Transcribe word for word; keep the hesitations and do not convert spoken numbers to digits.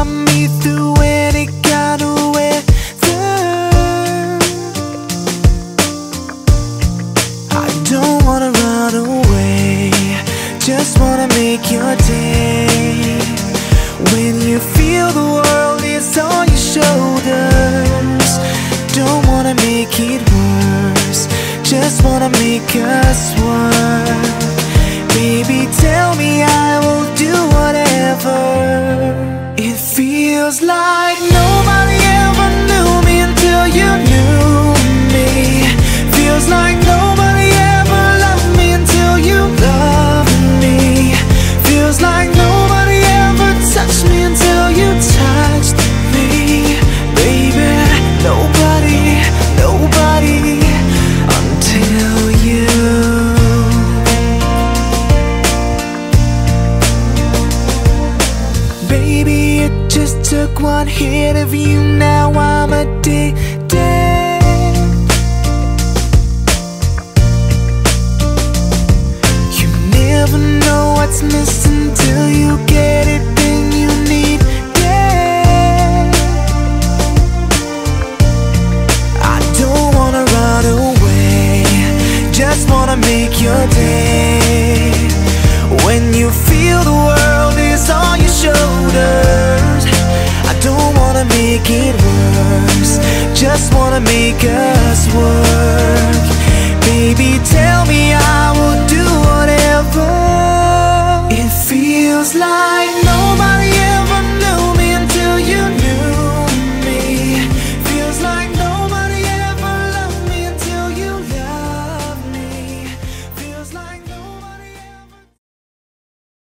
got me through any kind of weather. I don't wanna run away, just wanna make your day. When you feel the world is on your shoulders, don't wanna make it worse, just wanna make us work. Baby, tell me, I will do whatever. It feels like nobody ever knew me until you knew me. Feels like nobody ever loved me until you loved me. Feels like nobody ever touched me until you touched me. Baby, nobody, nobody until you. Baby, it just took one hit of you, now I'm addicted. You never know what's missing till you get it, then you need it. I don't wanna run away, just wanna make your day. When you feel the world is on your shoulders, I don't wanna make it worse, just wanna make us work. Baby, tell me, I will do whatever. It feels like